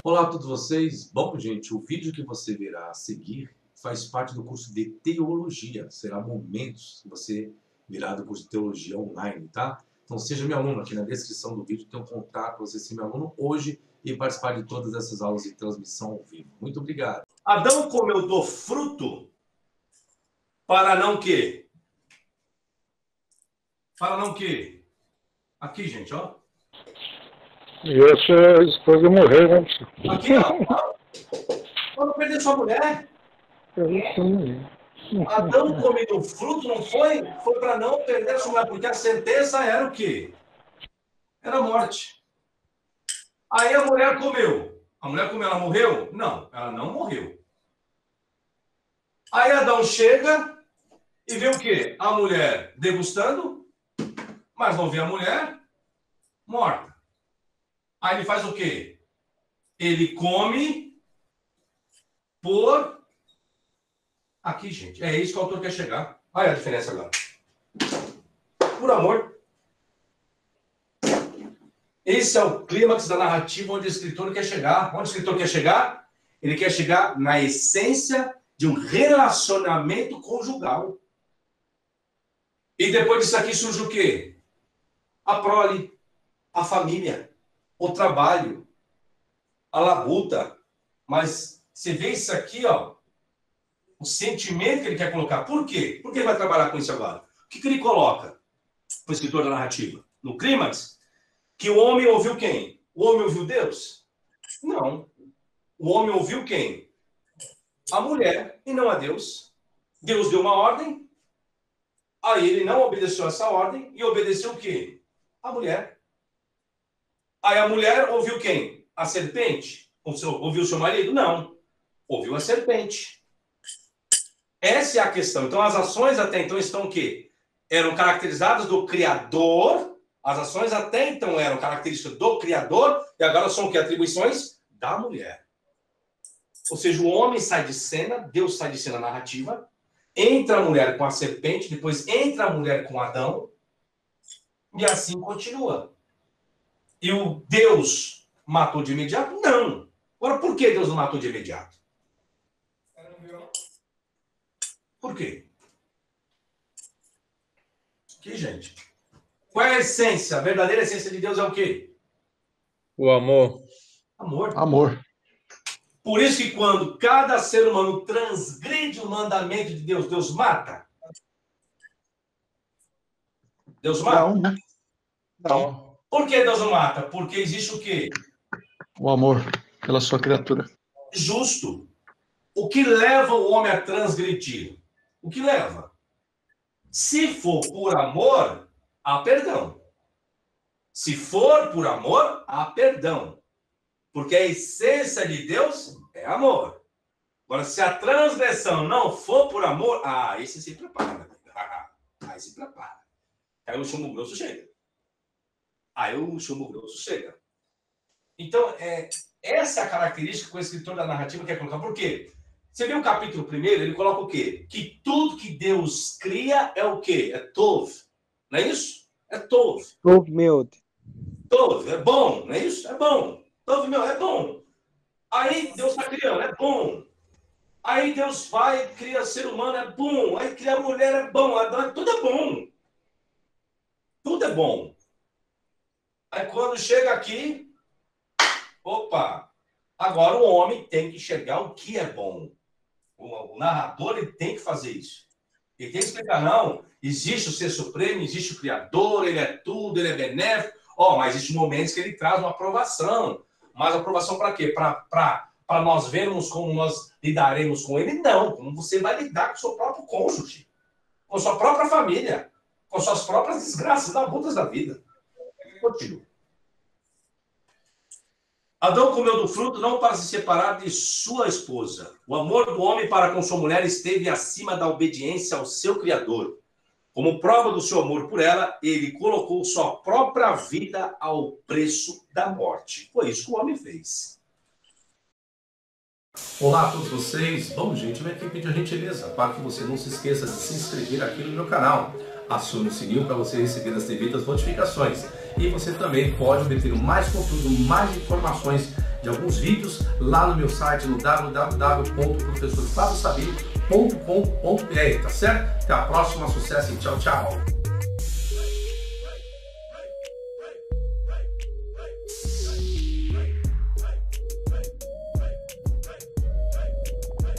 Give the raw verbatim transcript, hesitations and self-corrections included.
Olá a todos vocês. Bom, gente, o vídeo que você verá a seguir faz parte do curso de Teologia. Será momentos que você virá do curso de Teologia online, tá? Então seja meu aluno. Aqui na descrição do vídeo tem um contato para você ser meu aluno hoje e participar de todas essas aulas de transmissão ao vivo. Muito obrigado. Adão comeu do fruto para não quê? Para não quê? Aqui, gente, ó. E essa esposa morreu, né? Aqui, ó. Quando perder sua mulher. Adão comeu do fruto, não foi? Foi para não perder sua mulher, porque a sentença era o quê? Era a morte. Aí a mulher comeu. A mulher comeu, ela morreu? Não, ela não morreu. Aí Adão chega e vê o quê? A mulher degustando, mas não vê a mulher morta. Aí ele faz o quê? Ele come por... Aqui, gente. É isso que o autor quer chegar. Olha a diferença agora. Por amor. Esse é o clímax da narrativa onde o escritor quer chegar. Onde o escritor quer chegar? Ele quer chegar na essência de um relacionamento conjugal. E depois disso aqui surge o quê? A prole, a família, o trabalho, a labuta. Mas você vê isso aqui, ó, o sentimento que ele quer colocar. Por quê? Por que ele vai trabalhar com isso agora? O que, que ele coloca, o escritor da narrativa? No clímax, que o homem ouviu quem? O homem ouviu Deus? Não. O homem ouviu quem? A mulher e não a Deus. Deus deu uma ordem, aí ele não obedeceu essa ordem e obedeceu o quê? A mulher. Aí a mulher ouviu quem? A serpente? Ouviu o seu marido? Não. Ouviu a serpente. Essa é a questão. Então as ações até então estão o quê? Eram caracterizadas do Criador. As ações até então eram características do Criador e agora são o quê? Atribuições da mulher. Ou seja, o homem sai de cena, Deus sai de cena narrativa, entra a mulher com a serpente, depois entra a mulher com Adão e assim continua. E o Deus matou de imediato? Não. Agora, por que Deus não matou de imediato? Por quê? Que, gente? Qual é a essência? A verdadeira essência de Deus é o quê? O amor. Amor. Amor. Por isso que quando cada ser humano transgride o mandamento de Deus, Deus mata? Deus mata? Não, né? Não. Por que Deus não mata? Porque existe o quê? O amor pela sua criatura. Justo. O que leva o homem a transgredir? O que leva? Se for por amor, há perdão. Se for por amor, há perdão. Porque a essência de Deus é amor. Agora, se a transgressão não for por amor, ah, aí você se prepara. Aí se prepara. Aí o chumbo grosso chega. Aí o chumbo grosso chega. Então, é, essa é a característica que o escritor da narrativa quer colocar. Por quê? Você vê o capítulo primeiro, ele coloca o quê? Que tudo que Deus cria é o quê? É tov. Não é isso? É tov. Tov meu. Tov, é bom, não é isso? É bom. Tov meu, é bom. Aí Deus está criando, é bom. Aí Deus vai, cria ser humano, é bom. Aí cria a mulher, é bom. Tudo é bom. Tudo é bom. Aí quando chega aqui, opa, agora o homem tem que enxergar o que é bom. O, o narrador ele tem que fazer isso. Ele tem que explicar, não, existe o ser supremo, existe o Criador, ele é tudo, ele é benéfico. Ó, oh, mas existem momentos que ele traz uma aprovação. Mas aprovação para quê? Para nós vermos como nós lidaremos com ele? Não, como você vai lidar com o seu próprio cônjuge, com a sua própria família, com suas próprias desgraças, labutas da vida. Continua. Adão comeu do fruto não para se separar de sua esposa. O amor do homem para com sua mulher esteve acima da obediência ao seu Criador. Como prova do seu amor por ela, ele colocou sua própria vida ao preço da morte. Foi isso que o homem fez. Olá a todos vocês. Bom, gente, eu venho aqui pedir a gentileza para que você não se esqueça de se inscrever aqui no meu canal. Acione o sininho para você receber as devidas notificações. E você também pode obter mais conteúdo, mais informações de alguns vídeos lá no meu site, no w w w ponto professor fábio sabino ponto com ponto b r, tá certo? Até a próxima, sucesso e tchau, tchau!